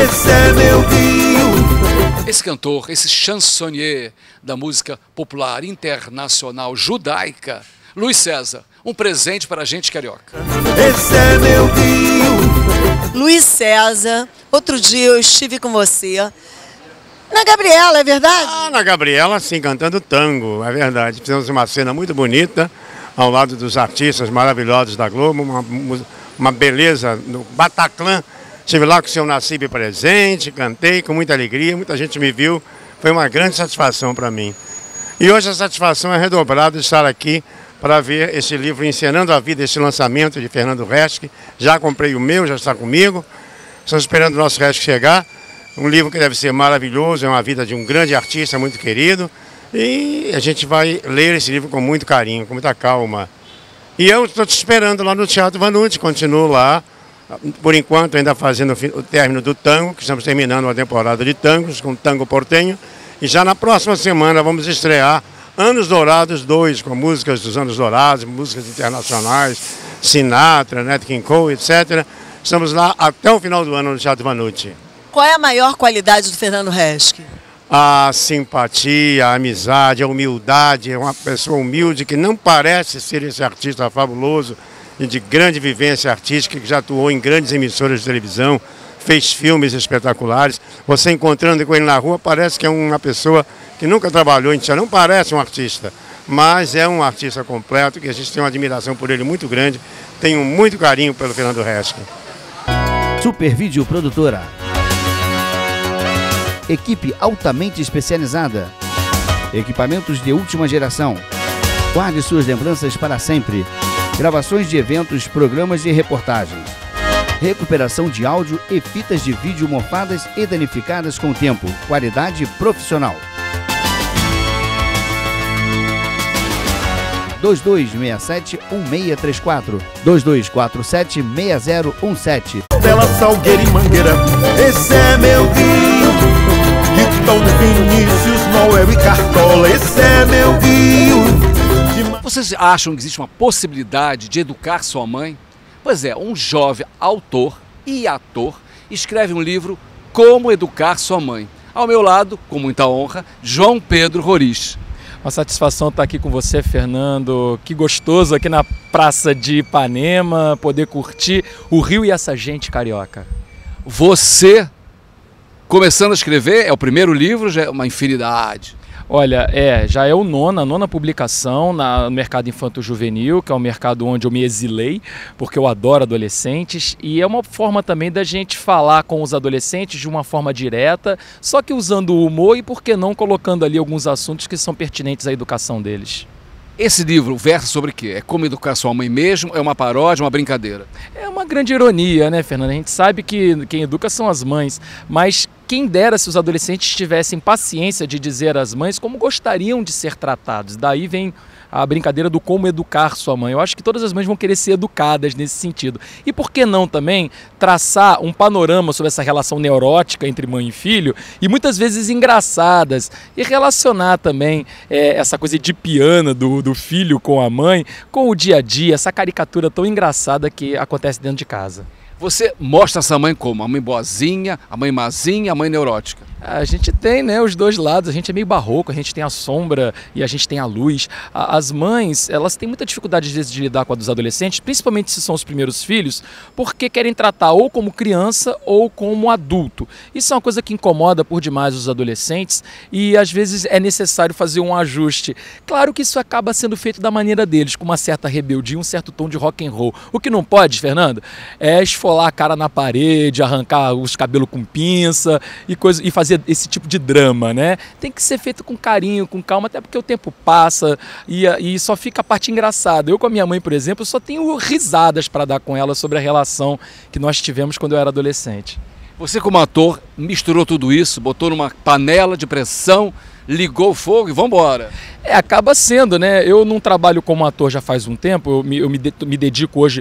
esse é meu Rio. Esse cantor, esse chansonnier da música popular internacional judaica, Luiz César, um presente para a gente carioca. Esse é meu Rio. Luiz César, outro dia eu estive com você na Gabriela, é verdade? Na Gabriela, sim, cantando tango, é verdade. Fizemos uma cena muito bonita, ao lado dos artistas maravilhosos da Globo, uma beleza no Bataclan. Estive lá com o seu Nassib presente, cantei com muita alegria, muita gente me viu, foi uma grande satisfação para mim. E hoje a satisfação é redobrada de estar aqui para ver esse livro Encenando a Vida, esse lançamento de Fernando Reschke. Já comprei o meu, já está comigo, estamos esperando o nosso Reschke chegar. Um livro que deve ser maravilhoso, é uma vida de um grande artista muito querido. E a gente vai ler esse livro com muito carinho, com muita calma. E eu estou te esperando lá no Teatro Vanucci, continuo lá. Por enquanto, ainda fazendo o término do tango, que estamos terminando uma temporada de tangos, com Tango Portenho. E já na próxima semana vamos estrear Anos Dourados 2, com músicas dos Anos Dourados, músicas internacionais, Sinatra, Nat King Cole, etc. Estamos lá até o final do ano no Teatro Vanucci. Qual é a maior qualidade do Fernando Reschke? A simpatia, a amizade, a humildade. É uma pessoa humilde que não parece ser esse artista fabuloso e de grande vivência artística, que já atuou em grandes emissoras de televisão, fez filmes espetaculares. Você encontrando com ele na rua, parece que é uma pessoa que nunca trabalhou em teatro, não parece um artista, mas é um artista completo, que a gente tem uma admiração por ele muito grande, tenho muito carinho pelo Fernando Reschke. Super Vídeo Produtora. Equipe altamente especializada. Equipamentos de última geração. Guarde suas lembranças para sempre. Gravações de eventos, programas e reportagens. Recuperação de áudio e fitas de vídeo mofadas e danificadas com o tempo. Qualidade profissional. 2267-1634. 2247-6017. Bela Salgueira e Mangueira, esse é meu Rio. Então Vinícius, Noel e Cartola, esse é meu Rio. Vocês acham que existe uma possibilidade de educar sua mãe? Pois é, um jovem autor e ator escreve um livro Como Educar Sua Mãe. Ao meu lado, com muita honra, João Pedro Roriz. Uma satisfação estar aqui com você, Fernando. Que gostoso aqui na Praça de Ipanema, poder curtir o Rio e essa gente carioca. Você, começando a escrever, é o primeiro livro, já é uma infinidade. Olha, já é a nona publicação no mercado infanto-juvenil, que é um mercado onde eu me exilei, porque eu adoro adolescentes, e é uma forma também da gente falar com os adolescentes de uma forma direta, só que usando o humor e, por que não, colocando ali alguns assuntos que são pertinentes à educação deles. Esse livro versa sobre o quê? É como educar sua mãe mesmo? É uma paródia, uma brincadeira? É uma grande ironia, né, Fernando? A gente sabe que quem educa são as mães, mas quem dera se os adolescentes tivessem paciência de dizer às mães como gostariam de ser tratados. Daí vem a brincadeira do como educar sua mãe. Eu acho que todas as mães vão querer ser educadas nesse sentido. E por que não também traçar um panorama sobre essa relação neurótica entre mãe e filho, e muitas vezes engraçadas, e relacionar também essa coisa edipiana do filho com a mãe, com o dia a dia, essa caricatura tão engraçada que acontece dentro de casa. Você mostra essa mãe como? A mãe boazinha, a mãe mazinha, a mãe neurótica? A gente tem, né, os dois lados. A gente é meio barroco, a gente tem a sombra e a gente tem a luz. As mães, elas têm muita dificuldade às vezes de lidar com a dos adolescentes, principalmente se são os primeiros filhos, porque querem tratar ou como criança ou como adulto. Isso é uma coisa que incomoda por demais os adolescentes e às vezes é necessário fazer um ajuste. Claro que isso acaba sendo feito da maneira deles, com uma certa rebeldia, um certo tom de rock and roll. O que não pode, Fernando, é esfolar a cara na parede, arrancar os cabelos com pinça e fazer esse tipo de drama, né? Tem que ser feito com carinho, com calma, até porque o tempo passa e só fica a parte engraçada. Eu com a minha mãe, por exemplo, só tenho risadas para dar com ela sobre a relação que nós tivemos quando eu era adolescente. Você, como ator, misturou tudo isso, botou numa panela de pressão, ligou o fogo e vamos embora. Acaba sendo, né? Eu não trabalho como ator já faz um tempo, eu me dedico hoje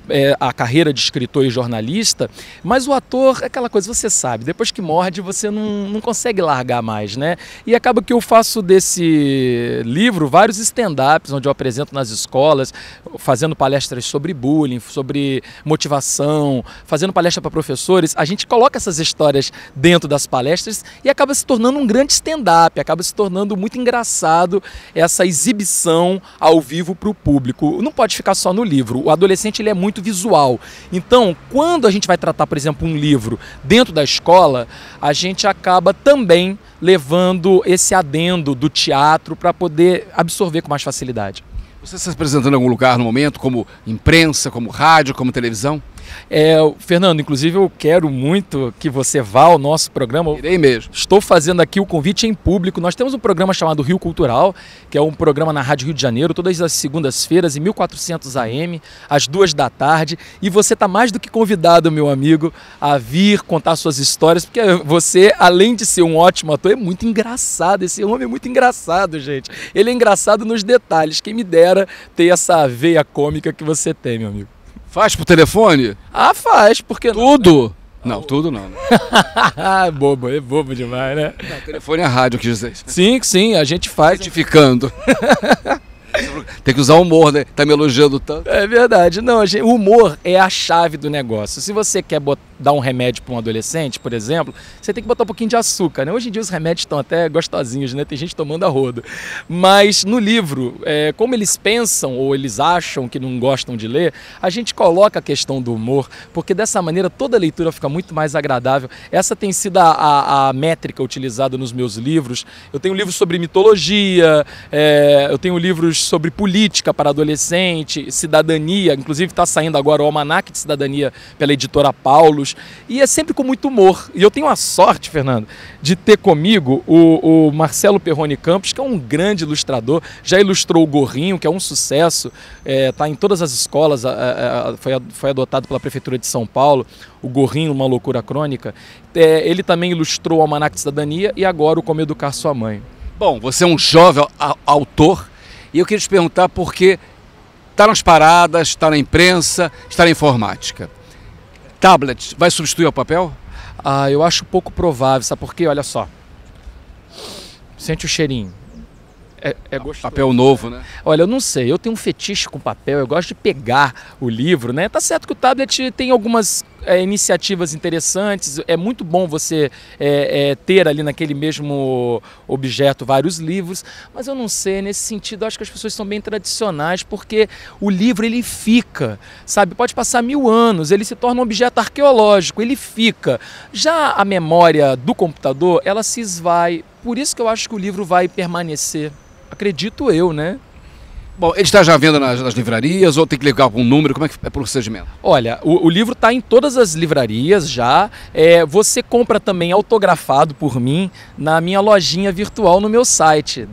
a carreira de escritor e jornalista, mas o ator é aquela coisa, você sabe, depois que morde você não consegue largar mais, né? E acaba que eu faço desse livro vários stand-ups, onde eu apresento nas escolas, fazendo palestras sobre bullying, sobre motivação, fazendo palestra para professores. A gente coloca essas histórias dentro das palestras e acaba se tornando um grande stand-up, acaba se tornando muito engraçado essa exibição ao vivo para o público. Não pode ficar só no livro, o adolescente ele é muito visual. Então, quando a gente vai tratar, por exemplo, um livro dentro da escola, a gente acaba também levando esse adendo do teatro para poder absorver com mais facilidade. Você está se apresentando em algum lugar no momento, como imprensa, como rádio, como televisão? Fernando, inclusive eu quero muito que você vá ao nosso programa. Irei mesmo. Estou fazendo aqui o convite em público. Nós temos um programa chamado Rio Cultural, que é um programa na Rádio Rio de Janeiro, todas as segundas-feiras, em 1400 AM, às 2 da tarde. E você está mais do que convidado, meu amigo, a vir contar suas histórias, porque você, além de ser um ótimo ator, é muito engraçado. Esse homem é muito engraçado, gente. Ele é engraçado nos detalhes. Quem me dera ter essa veia cômica que você tem, meu amigo. Faz por telefone? Ah, faz, porque tudo? Não, tudo não. Bobo, é bobo demais, né? Não, telefone é rádio, quis dizer. Sim, a gente faz. Certificando. Tem que usar humor, né? Tá me elogiando tanto. É verdade. Não, o humor é a chave do negócio. Se você quer dar um remédio para um adolescente, por exemplo, você tem que botar um pouquinho de açúcar, né? Hoje em dia os remédios estão até gostosinhos, né? Tem gente tomando a rodo. Mas no livro, como eles pensam ou eles acham que não gostam de ler, a gente coloca a questão do humor, porque dessa maneira toda a leitura fica muito mais agradável. Essa tem sido a métrica utilizada nos meus livros. Eu tenho livros sobre mitologia, eu tenho livros sobre política para adolescente, cidadania, inclusive está saindo agora o Almanaque de Cidadania pela editora Paulus, e é sempre com muito humor. E eu tenho a sorte, Fernando, de ter comigo o Marcelo Perrone Campos, que é um grande ilustrador, já ilustrou o Gorrinho, que é um sucesso, está em todas as escolas, foi adotado pela Prefeitura de São Paulo, o Gorrinho, Uma Loucura Crônica. Ele também ilustrou o Almanaque de Cidadania e agora o Como Educar Sua Mãe. Bom, você é um jovem autor, e eu queria te perguntar porque está nas paradas, está na imprensa, está na informática. Tablet vai substituir o papel? Eu acho pouco provável, sabe por quê? Olha só. Sente o cheirinho. É gostoso. Papel novo, né? Olha, eu não sei, eu tenho um fetiche com papel, eu gosto de pegar o livro, né? Tá certo que o tablet tem algumas iniciativas interessantes, é muito bom você ter ali naquele mesmo objeto vários livros, mas eu não sei, nesse sentido, eu acho que as pessoas são bem tradicionais, porque o livro, ele fica, sabe? Pode passar 1000 anos, ele se torna um objeto arqueológico, ele fica. Já a memória do computador, ela se esvai, por isso que eu acho que o livro vai permanecer. Acredito eu, né? Bom, ele está já à venda nas livrarias ou tem que ligar com um número? Como é que é o procedimento? Olha, o livro está em todas as livrarias já. Você compra também autografado por mim na minha lojinha virtual no meu site,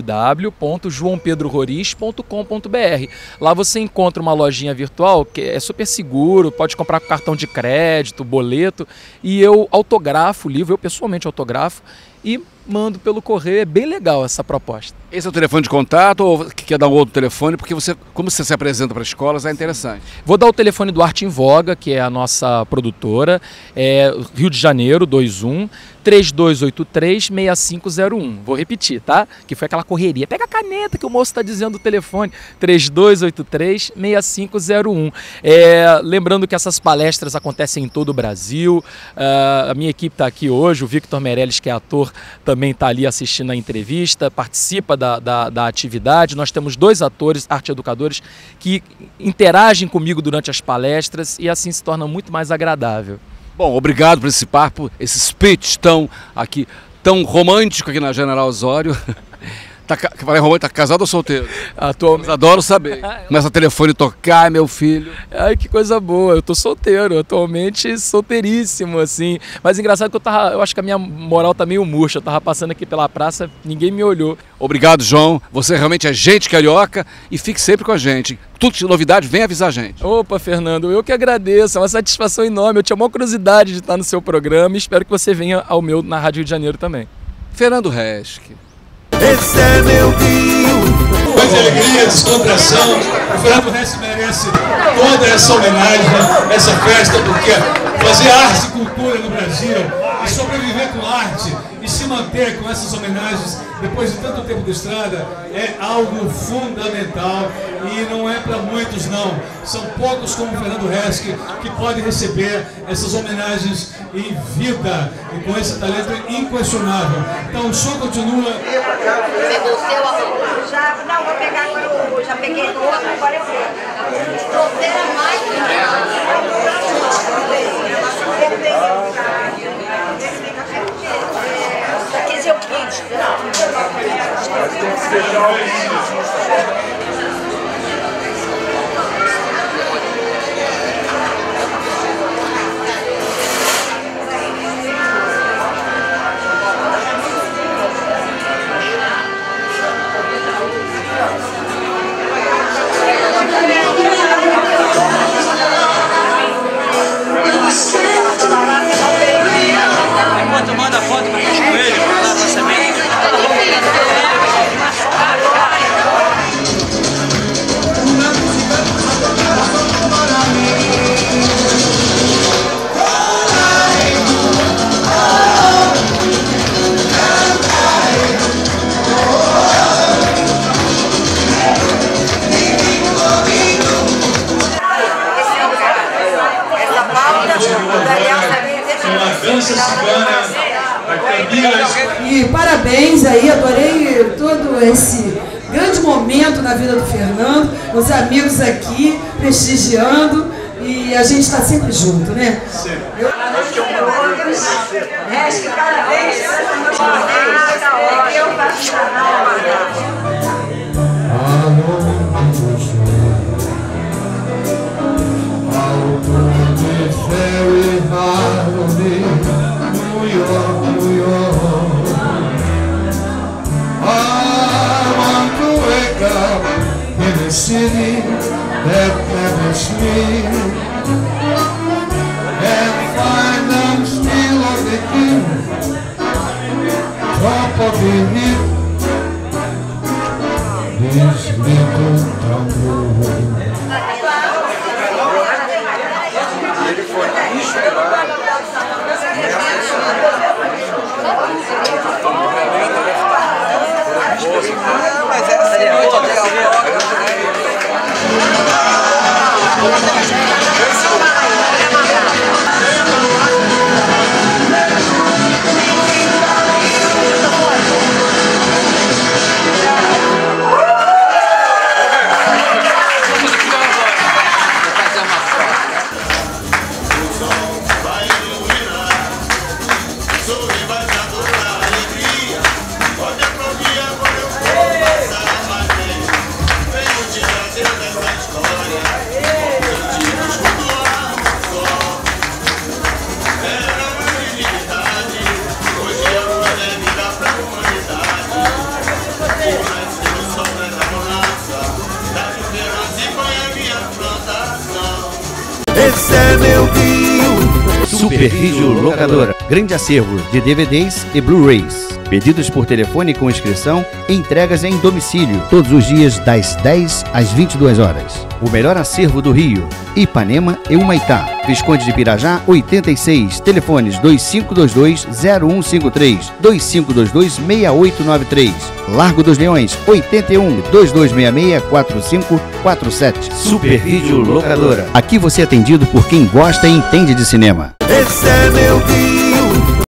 www.joaopedrororiz.com.br. Lá você encontra uma lojinha virtual que é super seguro, pode comprar com cartão de crédito, boleto, e eu autografo o livro, eu pessoalmente autografo, e mando pelo correio. É bem legal essa proposta. Esse é o telefone de contato ou quer dar um outro telefone? Porque como você se apresenta para escolas, é interessante. Vou dar o telefone do Arte em Voga, que é a nossa produtora, Rio de Janeiro, 21 3283-6501. Vou repetir, tá? Que foi aquela correria. Pega a caneta que o moço está dizendo o telefone. 3283-6501. Lembrando que essas palestras acontecem em todo o Brasil. A minha equipe está aqui hoje. O Victor Meirelles, que é ator, também está ali assistindo a entrevista, participa da atividade. Nós temos 2 atores, arte-educadores, que interagem comigo durante as palestras e assim se torna muito mais agradável. Bom, obrigado por esse papo, esse speech tão romântico aqui na General Osório. Falei romântico, tá casado ou solteiro? Atualmente. Adoro saber. Começa o telefone tocar, meu filho. Ai, que coisa boa. Eu tô solteiro, atualmente solteiríssimo, assim. Mas engraçado que eu acho que a minha moral tá meio murcha. Eu tava passando aqui pela praça, ninguém me olhou. Obrigado, João. Você realmente é gente carioca e fique sempre com a gente. Tudo de novidade, vem avisar a gente. Opa, Fernando, eu que agradeço. É uma satisfação enorme. Eu tinha uma curiosidade de estar no seu programa e espero que você venha ao meu na Rádio Rio de Janeiro também. Fernando Reschke. Esse é meu Rio. Muita alegria, descontração. O Fernando Reschke merece toda essa homenagem, essa festa, porque fazer arte e cultura no Brasil e sobreviver com arte e se manter com essas homenagens depois de tanto tempo de estrada é algo fundamental e não é para muitos não. São poucos como o Fernando Resch que podem receber essas homenagens em vida e com esse talento inquestionável. Então o show continua. Pegou o seu amor? Já, não, vou pegar agora o... Já peguei do outro, agora eu pego. Trouxeram mais do que esse é o kit. Enquanto manda foto para ele, para lá lançamento. E parabéns aí, adorei todo esse grande momento na vida do Fernando, os amigos aqui prestigiando e a gente está sempre junto, né? Sim. City that never sleeps and find them still on the hill, top of the hill, this little tumble. Ele foi inspirado mas essa é muito legal. Esse é meu Rio. Super Vídeo Locadora. Grande acervo de DVDs e Blu-rays. Pedidos por telefone com inscrição e entregas em domicílio. Todos os dias das 10 às 22 horas. O melhor acervo do Rio. Ipanema e Humaitá. Visconde de Pirajá, 86. Telefones 2522-0153. 2522-6893. Largo dos Leões, 81. 2266-4547. Super Vídeo Locadora. Aqui você é atendido por quem gosta e entende de cinema. Esse é meu Rio.